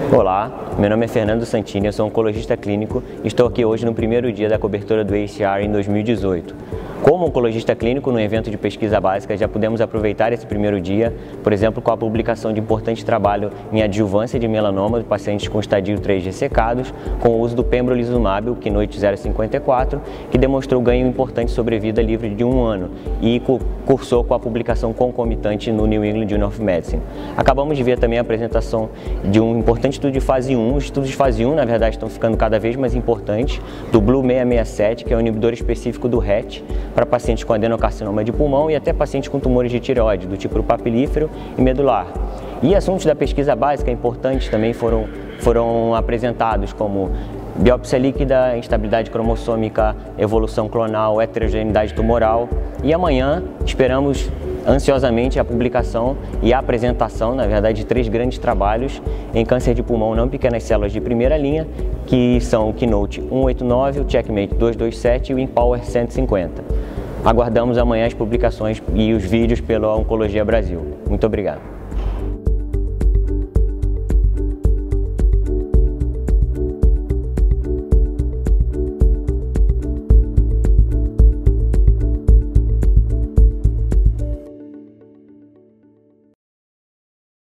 Olá, meu nome é Fernando Santini, eu sou oncologista clínico e estou aqui hoje no primeiro dia da cobertura do AACR em 2018. Como oncologista clínico, no evento de pesquisa básica, já pudemos aproveitar esse primeiro dia, por exemplo, com a publicação de importante trabalho em adjuvância de melanoma de pacientes com estadio 3 ressecados, com o uso do pembrolizumab, o Keynote 054, que demonstrou ganho importante sobre vida livre de 1 ano e cursou com a publicação concomitante no New England Journal of Medicine. Acabamos de ver também a apresentação de um importante estudo de fase 1. Os estudos de fase 1, na verdade, estão ficando cada vez mais importantes, do Blue 667, que é um inibidor específico do RET, para pacientes com adenocarcinoma de pulmão e até pacientes com tumores de tireoide, do tipo papilífero e medular. E assuntos da pesquisa básica importantes também foram apresentados, como biópsia líquida, instabilidade cromossômica, evolução clonal, heterogeneidade tumoral. E amanhã esperamos ansiosamente a publicação e a apresentação, na verdade, de 3 grandes trabalhos em câncer de pulmão não pequenas células de primeira linha, que são o Keynote 189, o Checkmate 227 e o Empower 150. Aguardamos amanhã as publicações e os vídeos pela Oncologia Brasil. Muito obrigado.